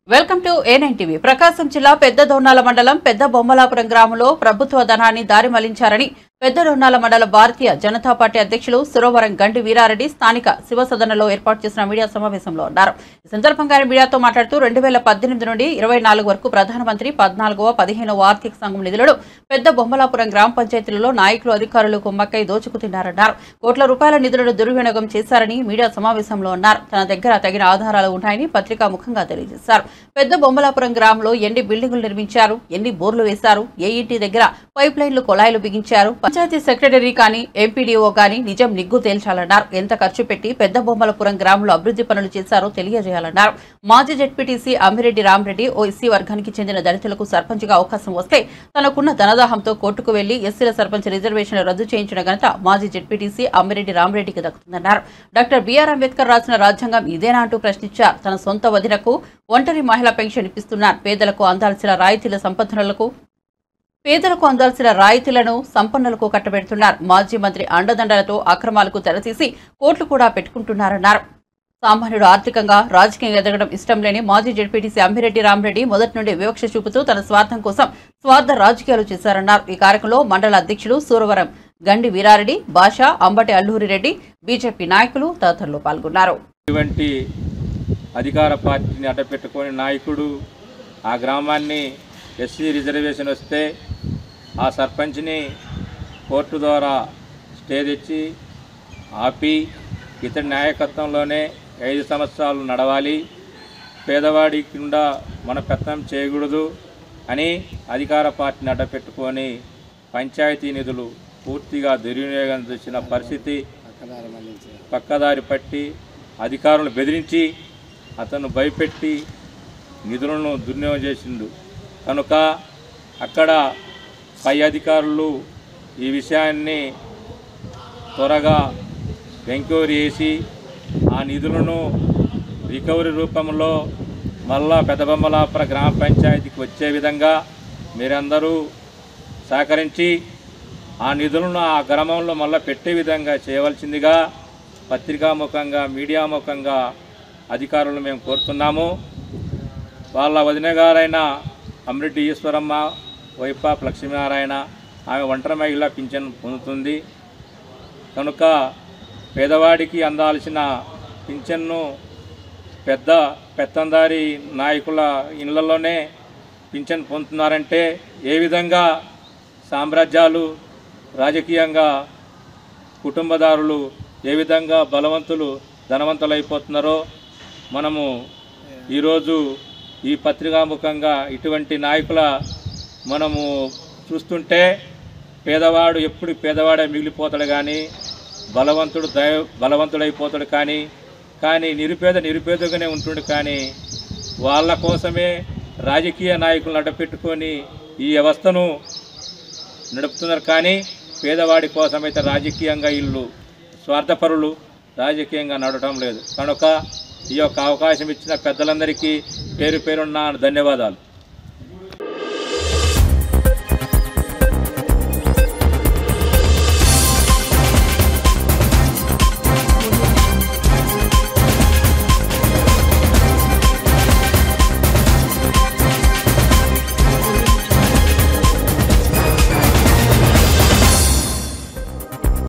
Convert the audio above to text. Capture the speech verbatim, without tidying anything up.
Welcome to A nine TV. Prakasam జిల్లా పెద్ద దొన్నాల మండలం పెద్ద బొమ్మలాపురం గ్రామంలో ప్రభుత్వ ధనాన్ని దారి మళ్లించారని పెద్ద దొన్నాల మండల భారతీయ జనతా పార్టీ అధ్యక్షులు సురవరం గండి వీరారెడ్డి స్థానిక శివసదనలో ఏర్పాటు చేసిన మీడియా సమావేశంలో అన్నారు. ఈ సందర్భంగా ఆయన మీడియాతో మాట్లాడుతూ రెండు వేల పద్దెనిమిది నుండి ఇరవై నాలుగు వరకు ప్రధానమంత్రి పద్నాలుగవ పదిహేనవ ఆర్థిక సంఘం నిధులను పెద్ద బొమ్మలాపురం గ్రామ పంచాయతీలలో నాయకులు అధికారులు కుమ్మక్కై దోచుకు తిన్నారన్నారు. కోట్ల రూపాయల నిధులను దుర్వినియోగం చేశారని మీడియా సమావేశంలో అన్నారు. తన దగ్గర తగిన ఆధారాలు ఉన్నాయని పత్రికా ముఖంగా తెలియజేశారు. పెద్ద బొమ్మలాపురం గ్రామంలో ఎన్ని బిల్డింగులు నిర్మించారు, ఎన్ని బోర్లు వేశారు, ఏ ఇంటి దగ్గర పైప్ లైన్లు కొలాయిలు బిగించారు, పంచాయతీ సెక్రటరీ కానీ ఎంపీడీఓ కానీ నిజం నిగ్గు తేల్చాలన్నారు. ఎంత ఖర్చు పెట్టి పెద్ద బొమ్మలాపురం గ్రామంలో అభివృద్ధి పనులు చేశారో తెలియజేయాలన్నారు. మాజీ జెడ్పీటీసీ అమ్మిరెడ్డి రామరెడ్డి ఓ ఎస్సీ వర్గానికి చెందిన దళితులకు సర్పంచ్గా అవకాశం వస్తే తనకున్న ధనదాహంతో కోర్టుకు వెళ్లి ఎస్సీల సర్పంచ్ రిజర్వేషన్ రద్దు చేయించిన ఘనత మాజీ జెడ్పీటీసీ అమ్మిరెడ్డి రామరెడ్డికి దక్కుతుందన్నారు. డాక్టర్ బిఆర్ అంబేద్కర్ రాసిన రాజ్యాంగం ఇదేనా అంటూ ప్రశ్నించారు. తన సొంత వదినకు ఒంటరి మహిళా పెన్షన్ ఇప్పిస్తున్నారు. పేదలకు అందాల్సిన రాయితీల సంపన్నులకు పేదలకు అందాల్సిన రాయితీలను సంపన్నులకు కట్టబెడుతున్నారు. మాజీ మంత్రి అండదండలతో అక్రమాలకు తెరతీసి కోట్లు కూడా పెట్టుకుంటున్నారన్నారు. సామాన్యుడు ఆర్థికంగా రాజకీయంగా ఎదగడం ఇష్టం లేని మాజీ జెడ్పీటీసీ అమ్మిరెడ్డి రామరెడ్డి మొదటి నుండి వివక్ష చూపుతూ తన స్వార్థం కోసం స్వార్థ రాజకీయాలు చేశారన్నారు. ఈ కార్యక్రమంలో మండల అధ్యక్షులు సూరవరం గండి వీరారెడ్డి, భాషా, అంబటి అల్లూరి రెడ్డి, బీజేపీ నాయకులు తదితరులు పాల్గొన్నారు. అధికార పార్టీని అడ్డపెట్టుకొని నాయకుడు ఆ గ్రామాన్ని ఎస్సీ రిజర్వేషన్ వస్తే ఆ సర్పంచ్ని కోర్టు ద్వారా స్టే తెచ్చి ఆపి ఇతడి నాయకత్వంలోనే ఐదు సంవత్సరాలు నడవాలి, పేదవాడి కింద మన పెత్తనం చేయకూడదు అని అధికార పార్టీని అడ్డపెట్టుకొని పంచాయతీ నిధులు పూర్తిగా దుర్వినియోగం చేసిన పరిస్థితి, పక్కదారి పట్టి అధికారులను బెదిరించి అతను భయపెట్టి నిధులను దుర్వినియోగం చేసిండు కనుక అక్కడ పై అధికారులు ఈ విషయాన్ని త్వరగా ఎంక్వైరీ చేసి ఆ నిధులను రికవరీ రూపంలో మళ్ళా పెద్దబొమ్మలాపుర గ్రామ పంచాయతీకి వచ్చే విధంగా మీరందరూ సహకరించి ఆ నిధులను ఆ గ్రామంలో మళ్ళీ పెట్టే విధంగా చేయవలసిందిగా పత్రికాముఖంగా మీడియా ముఖంగా అధికారులు మేము కోరుతున్నాము. వాళ్ళ వదిన గారైన అమ్మిరెడ్డి ఈశ్వరమ్మ వైపాప్ లక్ష్మీనారాయణ ఆమె ఒంటరి మహిళ పింఛన్ పొందుతుంది కనుక పేదవాడికి అందాల్సిన పింఛన్ను పెద్ద పెత్తందారి నాయకుల ఇళ్లలోనే పింఛన్ పొందుతున్నారంటే ఏ విధంగా సామ్రాజ్యాలు రాజకీయంగా కుటుంబదారులు ఏ విధంగా బలవంతులు ధనవంతులైపోతున్నారో మనము ఈరోజు ఈ పత్రికాముఖంగా ఇటువంటి నాయకుల మనము చూస్తుంటే పేదవాడు ఎప్పుడు పేదవాడే మిగిలిపోతాడు కానీ బలవంతుడు దయ బలవంతుడైపోతాడు కానీ కానీ నిరుపేద నిరుపేదగానే ఉంటుండు. కానీ వాళ్ళ కోసమే రాజకీయ నాయకులను అడ్డపెట్టుకొని ఈ వ్యవస్థను నడుపుతున్నారు. కానీ పేదవాడి కోసమైతే రాజకీయంగా ఇల్లు స్వార్థపరులు రాజకీయంగా నడవటం లేదు కనుక ఈ యొక్క అవకాశం ఇచ్చిన పెద్దలందరికీ పేరు పేరున్న ధన్యవాదాలు.